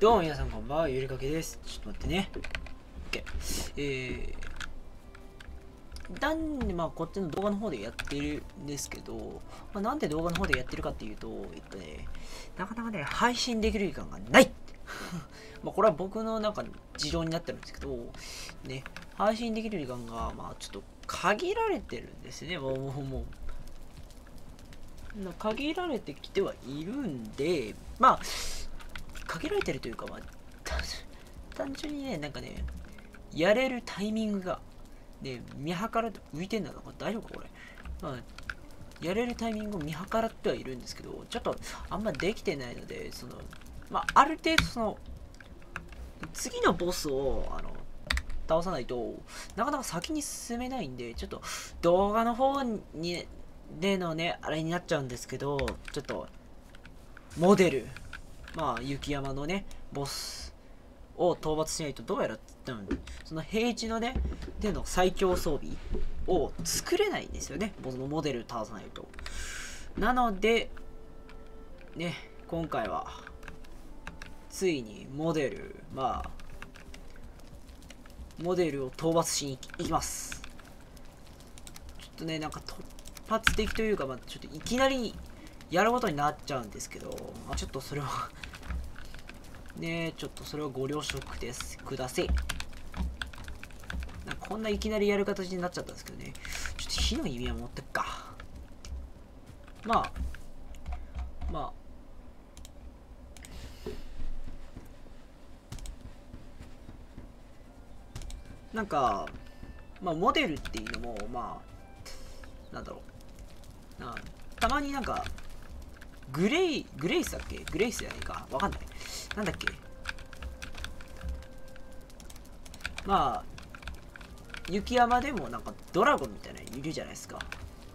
どうも皆さんこんばんは、ゆりかけです。ちょっと待ってね。OK。こっちの動画の方でやってるんですけど、なんで動画の方でやってるかっていうと、なかなかね、配信できる時間がないこれは僕の事情になってるんですけど、ね、配信できる時間が、ちょっと限られてるんですね。限られてきてはいるんで、限られてるというか、単純にね、やれるタイミングが、見計らって浮いてんだな。これ大丈夫かこれ。やれるタイミングを見計らってはいるんですけど、ちょっとあんまできてないので、ある程度次のボスを、倒さないとなかなか先に進めないんで、ちょっと動画の方にでのね、あれになっちゃうんですけど、ちょっとモデル、雪山のね、ボスを討伐しないと、どうやら、その平地のね、での最強装備を作れないんですよね。そのモデル倒さないと。なので、ね、今回は、ついにモデルを討伐しに行きます。ちょっとね、突発的というか、ちょっといきなりやることになっちゃうんですけど、ちょっとそれはね、ちょっとそれはご了承ください。こんないきなりやる形になっちゃったんですけどね、ちょっと火の意味は持ってっか。モデルっていうのも、たまにグレイスだっけ、グレイスじゃないか、わかんない。なんだっけ、雪山でもドラゴンみたいなのいるじゃないですか。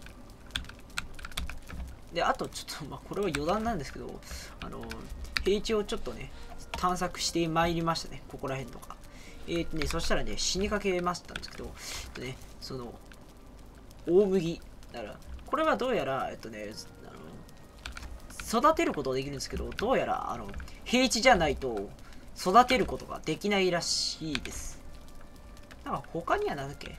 で、あとちょっとこれは余談なんですけど、平地をちょっとね、探索してまいりましたね、ここら辺とか。そしたらね、死にかけましたんですけど、大麦。だから、これはどうやら、育てることができるんですけど、どうやら、平地じゃないと、育てることができないらしいです。他にはなんだっけ、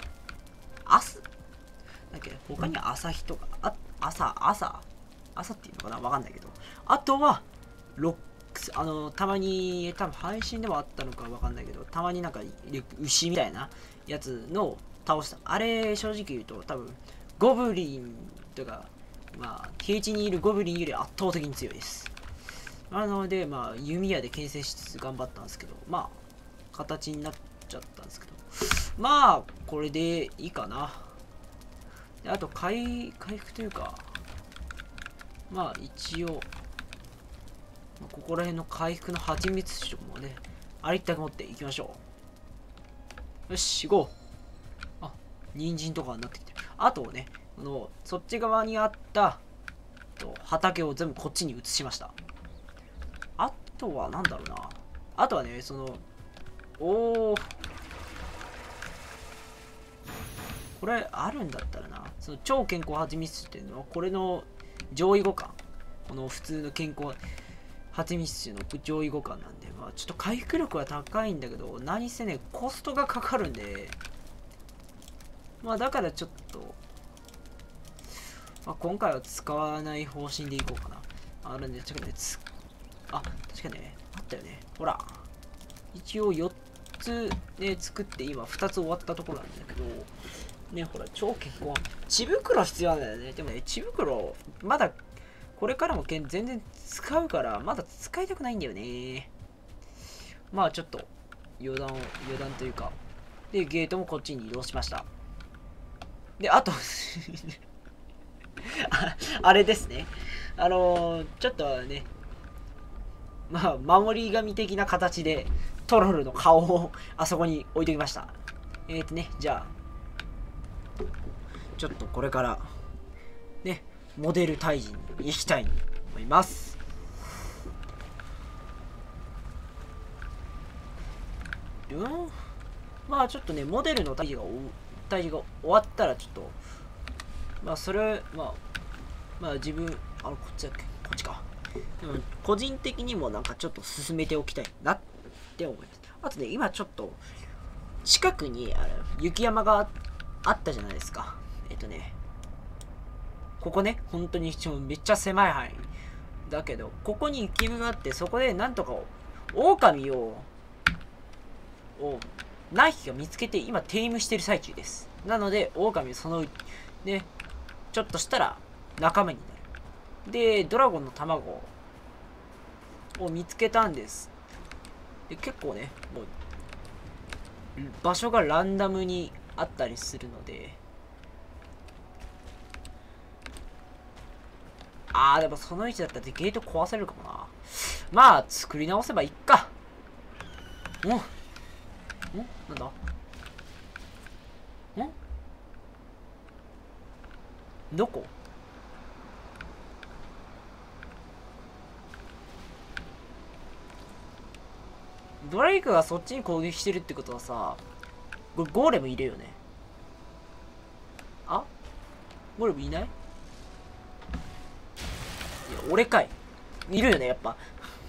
他には朝日とか、朝っていうのかな、わかんないけど。あとは、たまに、多分配信でもあったのかわかんないけど、たまに牛みたいなやつの倒した。あれ、正直言うと、多分、ゴブリンとか、平地にいるゴブリンより圧倒的に強いです。なので、弓矢で牽制しつつ頑張ったんですけど、形になっちゃったんですけど、これでいいかな。で、あと回復というか、一応、ここら辺の回復の蜂蜜酒もね、ありったく持っていきましょう。よし、行こう。人参とかになってきてる。あとね、そっち側にあった畑を全部こっちに移しました。あとはなんだろうな。あとはね、これあるんだったらな、超健康蜂蜜酒っていうのは、これの上位互換。この普通の健康蜂蜜酒の上位互換なんで、ちょっと回復力は高いんだけど、何せね、コストがかかるんで、だからちょっと、今回は使わない方針でいこうかな。あるんで、確かにね、あったよね。ほら。一応4つね、作って今2つ終わったところなんだけど、ね、ほら、超健康。血袋必要なんだよね。でもね、血袋、まだ、これからも全然使うから、まだ使いたくないんだよね。ちょっと、余談というか。で、ゲートもこっちに移動しました。で、あとあれですね。ちょっとね、守り神的な形で、トロルの顔をあそこに置いておきました。じゃあ、ちょっとこれから、ね、モデル退治に行きたいと思います。ちょっとね、モデルの退治が終わったら、ちょっと、それ、自分、こっちだっけ、こっちか。 でも個人的にもなんかちょっと進めておきたいなって思います。あとね、今ちょっと近くに雪山があったじゃないですか。ここね、本当にめっちゃ狭い範囲だけど、ここに雪山があって、そこでなんとか狼を何匹か見つけて今テイムしてる最中です。なので狼そのね、ちょっとしたら仲間になる。でドラゴンの卵を見つけたんです。で結構ね、もう場所がランダムにあったりするので、でもその位置だったらゲート壊されるかもな。まあ作り直せばいっか。なんだどこ？ドライクがそっちに攻撃してるってことはさ、これゴーレムいるよね。ゴーレムいない？いや、俺かい。いるよね、やっぱ。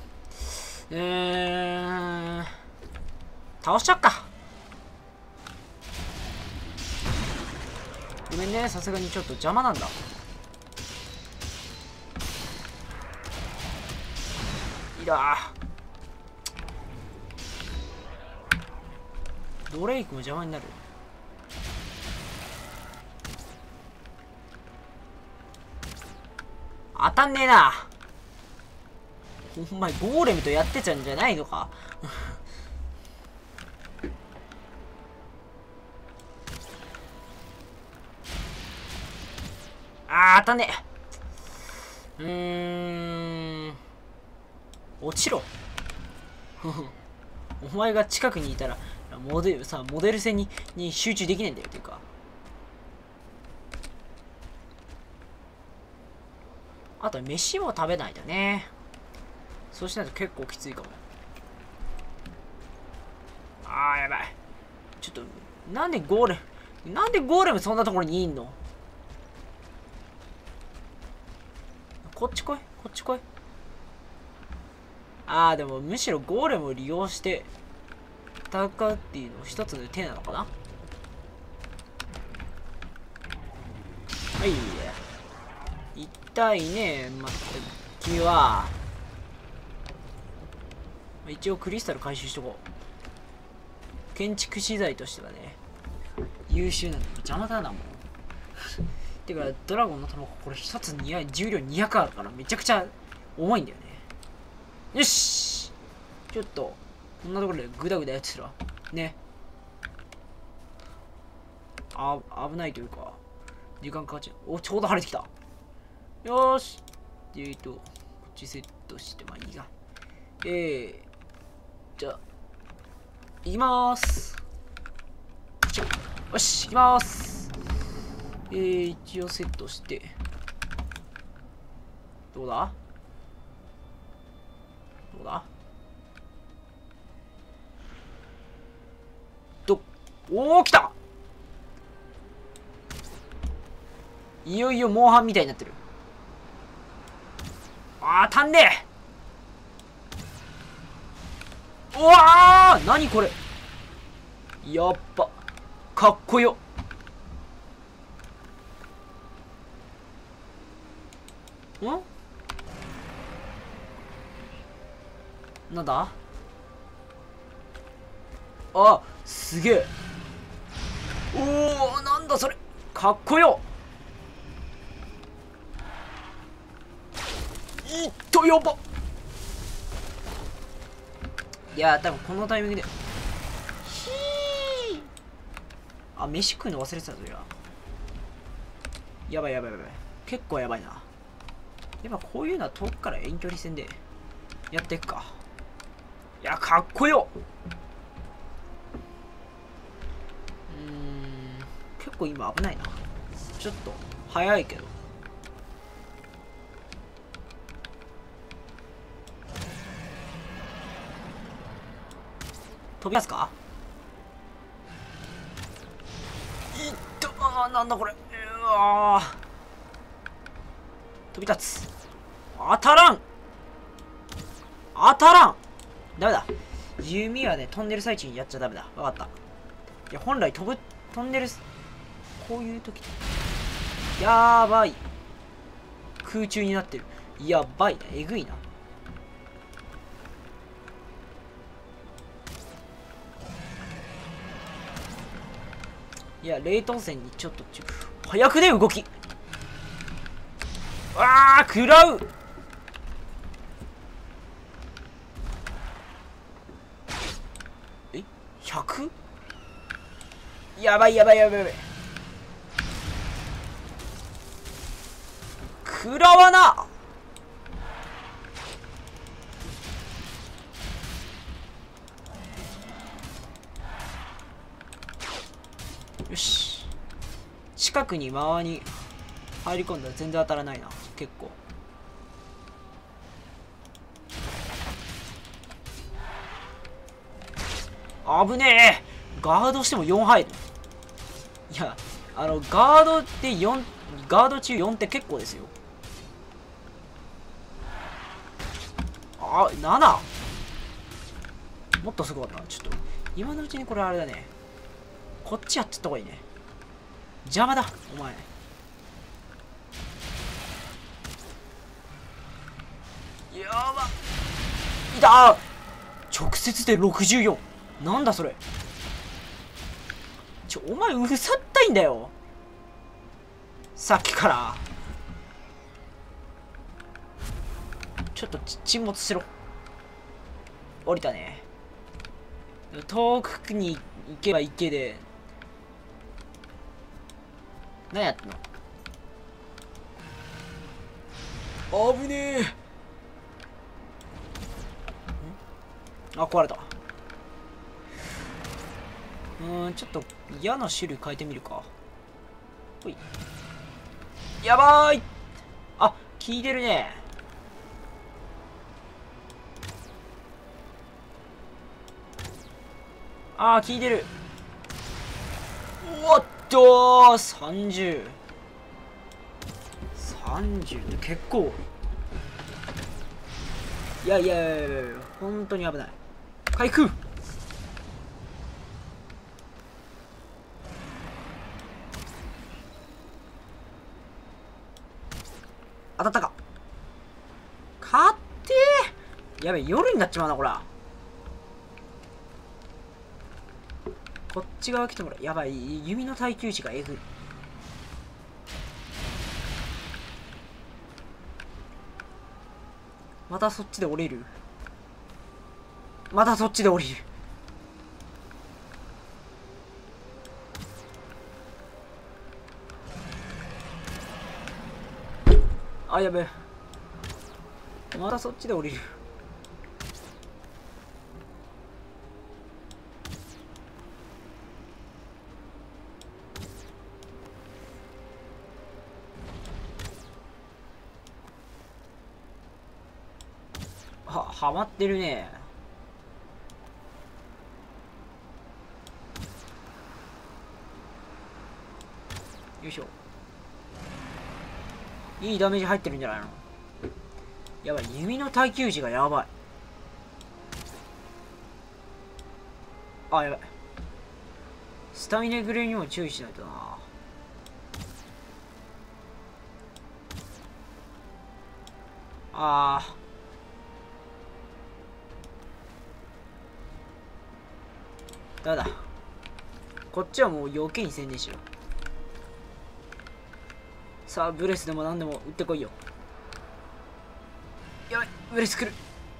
倒しちゃっか。ごめんね、さすがにちょっと邪魔なんだ。いらドレイクも邪魔になる。当たんねえな。お前ゴーレムとやってたんじゃないのか。当たんねえ。落ちろ。お前が近くにいたらモデル戦に集中できないんだよっていうか。あと飯も食べないとね。そうしないと結構きついかも。やばい。ちょっとなんでゴーレムそんなところにいんの？こっち来い、こっち来い。でもむしろゴーレムを利用して戦うっていうのも一つの手なのかな。はい。痛いね。君は一応クリスタル回収しとこう。建築資材としてはね、優秀なんだ。邪魔だなもん。てかドラゴンの卵これ一つ重量200あるからめちゃくちゃ重いんだよね。よし、ちょっとこんなところでグダグダやってたらね、危ないというか時間かかっちゃう。ちょうど晴れてきた。よーし、こっちセットしてまあいいが。じゃあ行きまーす。よし、行きまーす。一応セットして、どうだ来た。いよいよモンハンみたいになってる。当たんねえ。うわー、何これ。やっぱかっこよ。なんだ。すげえ。なんだそれ。かっこよ。やば。いや多分このタイミングで飯食うの忘れてたぞ。やばい。結構やばいな。やっぱこういうのは遠くから遠距離戦でやっていくか。いやかっこよ。結構今危ないな。ちょっと早いけど。飛びますか。なんだこれ。飛び立つ。当たらん。 当たらん。ダメだ。弓はね、飛んでる最中にやっちゃダメだ。わかった。いや、本来飛んでる、こういう時。やばい。空中になってる。やばいな。えぐいな。いや、冷凍戦にちょっと早くね、動き。ああ、食らう。え 100？ やばいやばいやばいやばい。食らわな。よし。近くに間に入り込んだら全然当たらないな。結構。危ねえ。ガードしても4入る。いや、ガードで4、ガード中4って結構ですよ。あ、7。もっとすごかったな。ちょっと、今のうちにこれあれだね。こっちやっちゃった方がいいね。邪魔だ、お前。やば。いた。直接で64。なんだそれ。お前うるさったいんだよ。さっきから。ちょっと沈没しろ。降りたね。遠くに行けば行けで。何やってんの。危ねえ。あ、壊れた。ちょっと嫌な種類変えてみるか。ほい。やばーい。あ、効いてるね。あー、効いてる。おっとー、30。30って結構。いやいやいやいやいや、本当に危ない。回復。当たったか。勝ってー。やべえ、夜になっちまうな、こら。こっち側来てもらう。やばい、弓の耐久値がえぐい。またそっちで降りる。またそっちで降りる。あ、やべえ。またそっちで降りる。はまってるね。よいしょ。いいダメージ入ってるんじゃないの。やばい、弓の耐久値がやばい。あ、やばい。スタミナグレにも注意しないとな。あー、ダメだ。こっちはもう余計に宣伝しろ。さあ、ブレスでも何でも撃ってこいよ。やばい、ブレス来る。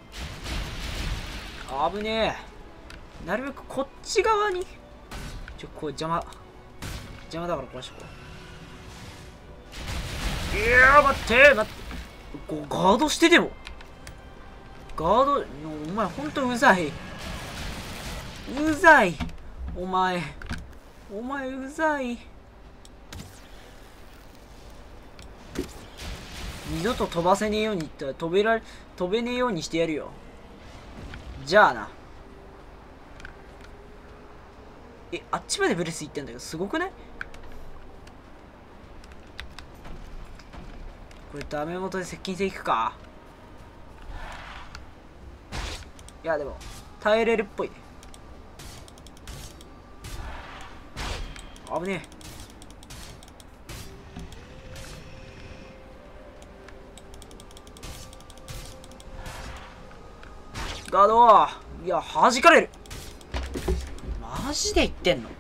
危ねえ。なるべくこっち側に。これ邪魔だから壊しとこう。いやー、待って待って。ガードしてでも。ガード、お前ほんとうざい。うざい。お前うざい。二度と飛ばせねえように言ったら飛べねえようにしてやるよ。じゃあな。あっちまでブレス行ってんだけど、すごくない？これダメ元で接近戦いくか。 いやでも耐えれるっぽいね。危ねえ。ガード、いや弾かれる。マジで言ってんの？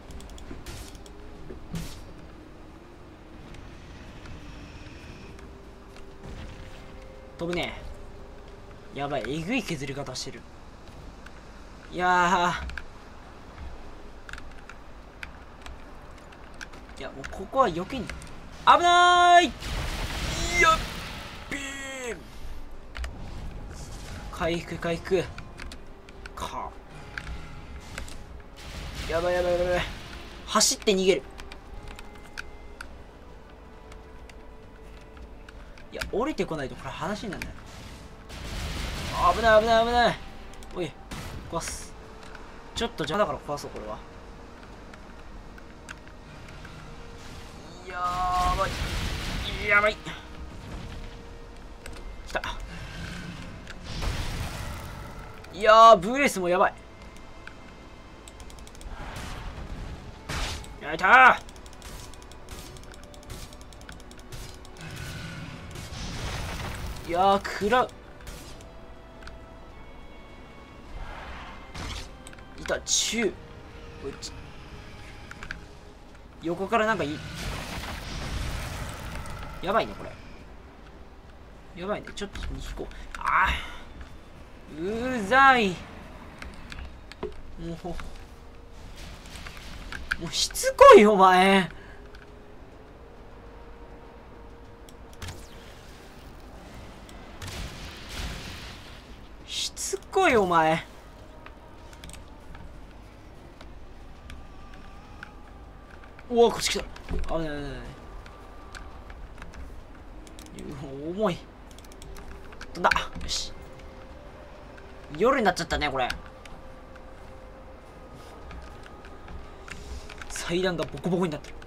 飛ぶね。やばい、えぐい削り方してる。いやいやもうここは余計に危なーい。やっべー。回復回復か。やばいやばいやばいやばい。走って逃げる。いや降りてこないとこれ話になんない。危ない危ない危ない。おい壊す。ちょっと邪魔だから壊そう。これはやばいやばい。きた。いやーブレスもやばい。やったー。いやー食らう。いた中横からなんかやばいねこれ。やばいね。ちょっと引こう。あーうざい。もうしつこいよお前。しつこいお前。おおこっち来た。危ない危ない危ない。重い。飛んだ。よし。夜になっちゃったねこれ。祭壇がボコボコになってる。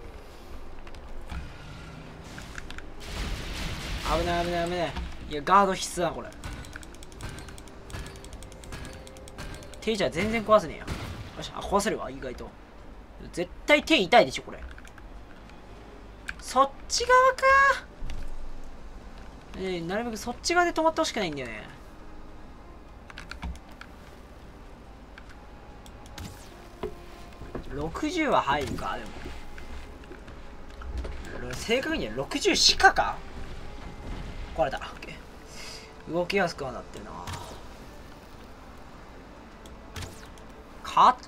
危ない危ない危ない。いやガード必須だこれ。手じゃ全然壊せねえや。よし、あ壊せるわ意外と。絶対手痛いでしょこれ。そっち側か。なるべくそっち側で止まってほしくないんだよね。60は入るか。でも正確には60しかか。壊れた。動きやすくはなってるな。勝った。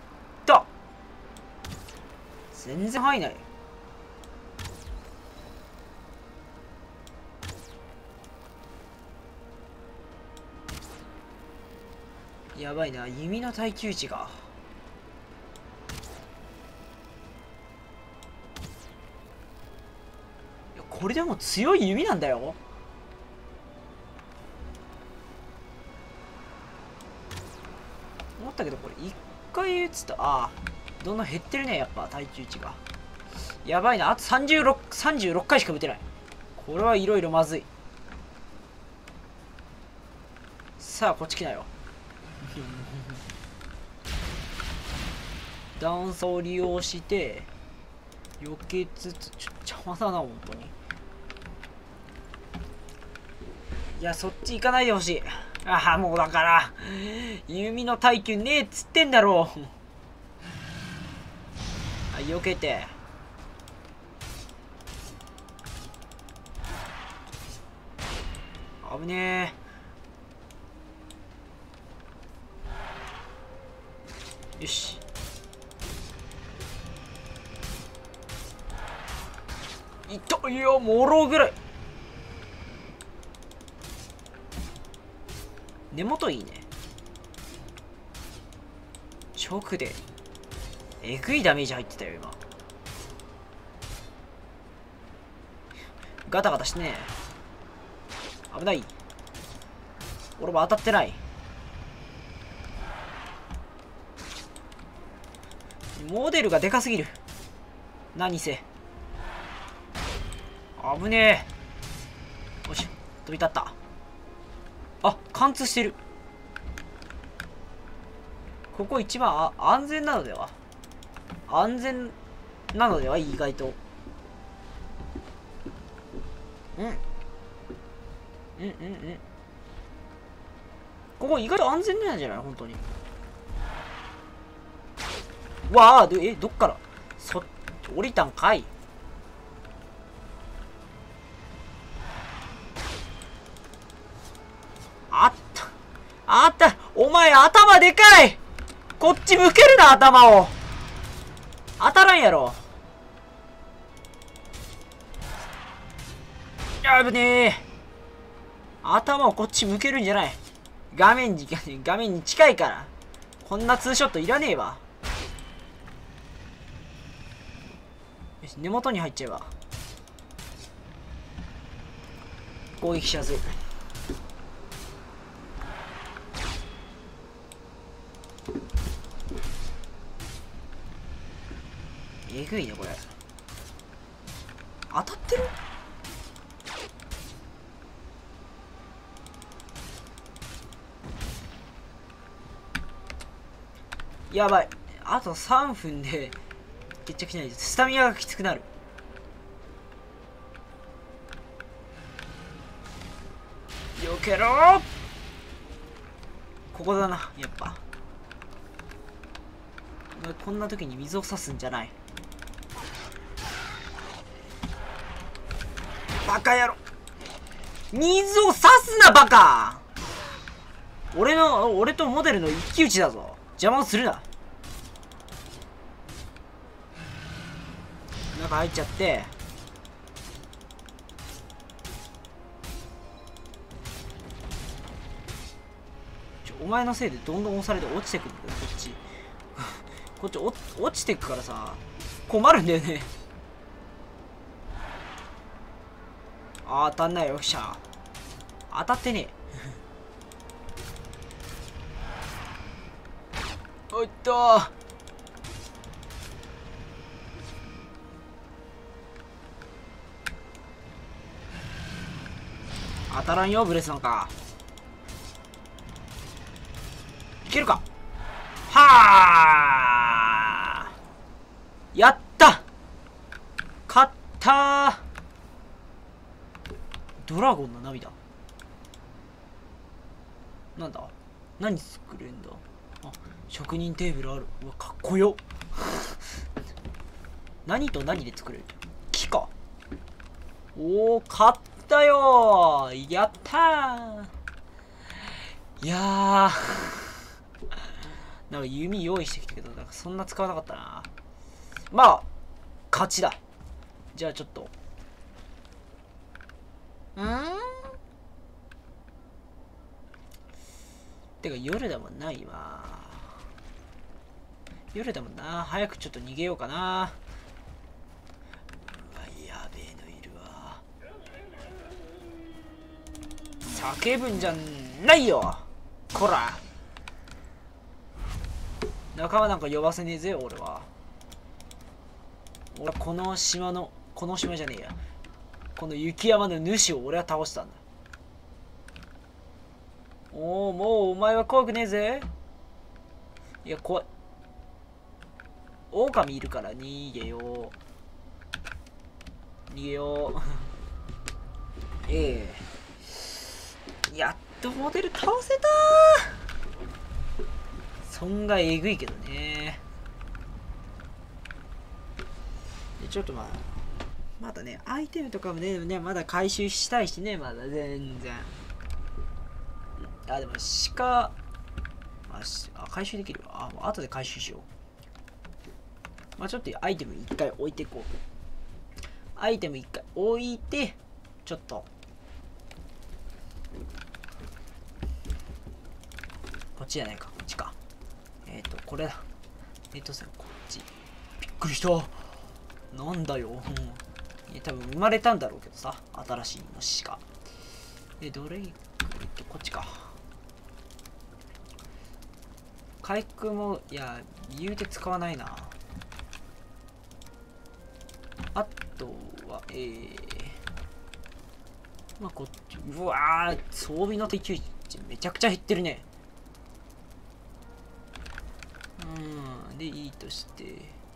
全然入んない。やばいな弓の耐久値が。いやこれでも強い弓なんだよ。思ったけどこれ一回撃つとどんどん減ってるね。やっぱ耐久値がやばいな。あと36回しか撃てない。これはいろいろまずい。さあこっち来なよ。段差を利用して避けつつ邪魔だな本当に。いやそっち行かないでほしい。もうだから弓の耐久ねえっつってんだろう。避けて。危ねえ。よしいったよ。もろぐらい。根元いいね。直でえぐいダメージ入ってたよ今。ガタガタしてね。危ない。俺も当たってない。モデルがでかすぎる。何せ危ねえ。よし飛び立った。貫通してる。 ここ一番安全なのでは？安全なのでは？意外と。ここ意外と安全なんじゃない？本当に。わあ、どっから降りたんかい。あった。お前頭でかい。こっち向けるな、頭を。当たらんやろ。危ねえ。頭をこっち向けるんじゃない。画面に近いから。こんなツーショットいらねえわ。よし、根元に入っちゃえば。攻撃しやすい。えぐいねこれ。当たってる？やばい。あと3分で決着しないです。スタミナがきつくなる。よけろー。ここだな、やっぱ。こんな時に水を差すんじゃない。バカ野郎。水を差すな、バカ。俺とモデルの一騎打ちだぞ。邪魔をするな。中入っちゃって。お前のせいでどんどん押されて落ちてくるんだよ、こっち。こっち落ちてくからさ、困るんだよね。当たんないよ、よっしゃ。当たってねえ。おっと。当たらんよ、ブレスなんか。いけるか。はあ、やった。勝ったー。ドラゴンの涙。なんだ、何作れんだ。あ、職人テーブルある。うわ、かっこよ。何と何で作れる？木か。おお、買ったよー。やったー。いやーなんか弓用意してきたけど、なんかそんな使わなかったな。まあ勝ちだ。じゃあちょっとてか夜だもんな、今。夜だもんな。早くちょっと逃げようかな。うわ、やべえのいるわ。叫ぶんじゃないよ、こら。仲間なんか呼ばせねえぜ、俺は。俺はこの島じゃねえや。この雪山の主を俺は倒したんだ。おお、もうお前は怖くねえぜ。いや、怖い。狼いるから逃げよう。逃げよう。やっとモデル倒せたー。損害えぐいけどね。でちょっとまだね、アイテムとかもね、まだ回収したいしね、まだ全然。あ、でも回収できるわ。後で回収しよう。ちょっとアイテム一回置いていこう。アイテム一回置いて、ちょっと。こっちじゃないか、こっちか。これだ。こっち。びっくりした。なんだよ。多分生まれたんだろうけどさ、新しい虫が。どれこっちか。回復も、いや、言うて使わないな。あとは、こっち、うわー、装備の適応値めちゃくちゃ減ってるね。 でいいとして、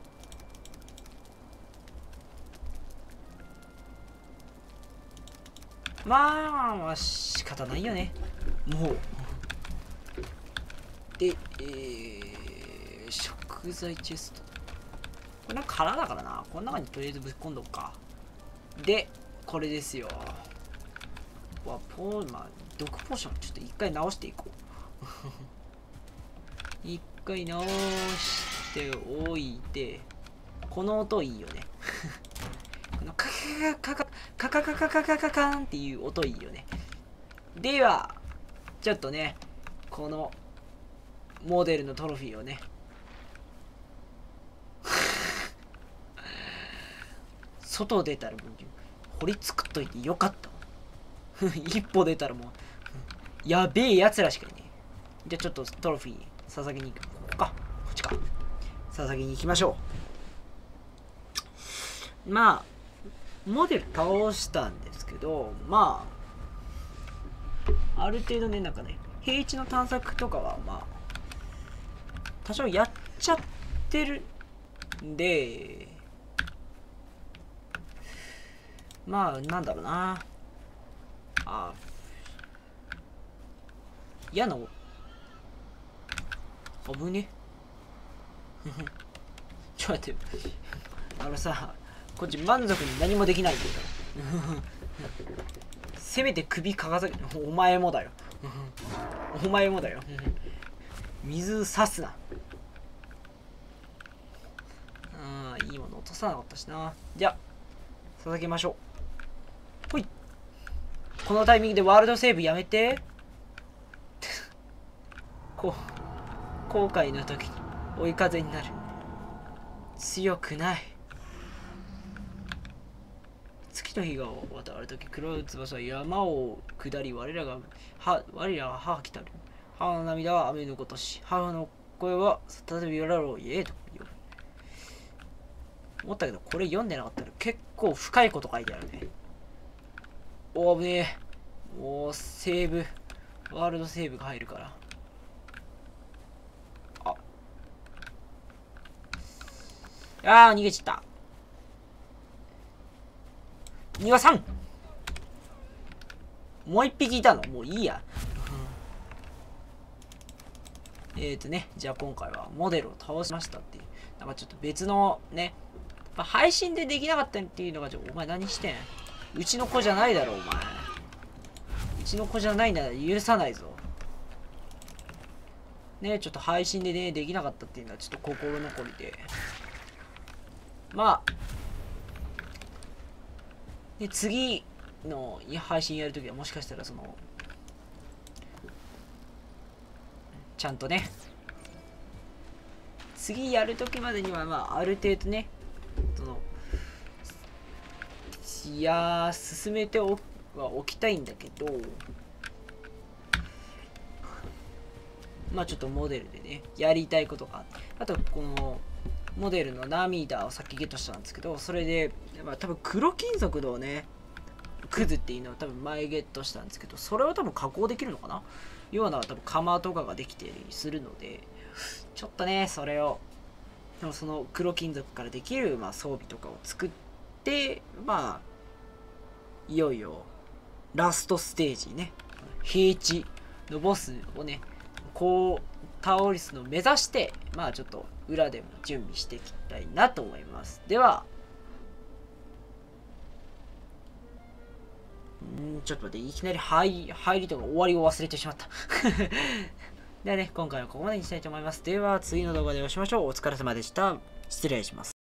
まあ仕方ないよねもう。で、食材チェスト、これなんか空だからな、この中にとりあえずぶっ込んどくか。でこれですよ。まあ毒ポーションちょっと一回直していこう一回直しておいて、この音いいよねこのカカカカカカカカカカカカンっていう音いいよね。ではちょっとね、このモデルのトロフィーをね外出たらもう掘り作っといてよかった一歩出たらもうやべえやつらしかいねえ。じゃあちょっとトロフィー捧げに行くか、こっちか、捧げに行きましょう。まあモデル倒したんですけど、まあある程度ね、なんかね、平地の探索とかはまあ多少やっちゃってるんで、まあなんだろうな、嫌な危ねちょっと待って、さ、こっち満足に何もできないんだよせめて首かがさお前もだよお前もだよ水さすな。いいもの落とさなかったしな。じゃあ捧げましょう。ほい。このタイミングでワールドセーブやめて後悔の時に追い風になる。強くない。月と日が渡る時、黒い翼は山を下り、我らが母来たる。母の涙は雨のごとし、母の声は再び我らを言えと言う。思ったけどこれ読んでなかったら結構深いこと書いてあるね。お危ねえ。もうセーブ、ワールドセーブが入るから。逃げちゃった。庭さん、もう一匹いたの、もういいやじゃあ今回はモデルを倒しましたっていう、なんかちょっと別のね、配信でできなかったっていうのが、お前何してん、うちの子じゃないだろお前、うちの子じゃないなら許さないぞね。ちょっと配信でねできなかったっていうのはちょっと心残りで、まあで次の配信やるときはもしかしたらそのちゃんとね、次やるときまでにはある程度ね、その進めてはおきたいんだけど、ちょっとモデルでねやりたいことがあって、あとこのモデルの涙をさっきゲットしたんですけど、それで多分黒金属のねクズっていうのを多分前ゲットしたんですけど、それは多分加工できるのかな、ような多分釜とかができてするので、ちょっとねそれをその黒金属からできる装備とかを作って、いよいよラストステージね、平地のボスをね倒すのを目指して、ちょっと裏でも準備していきたいなと思います。ではちょっと待って、いきなり入りとか終わりを忘れてしまったではね、今回はここまでにしたいと思います。では次の動画でお会いしましょう。お疲れ様でした。失礼します。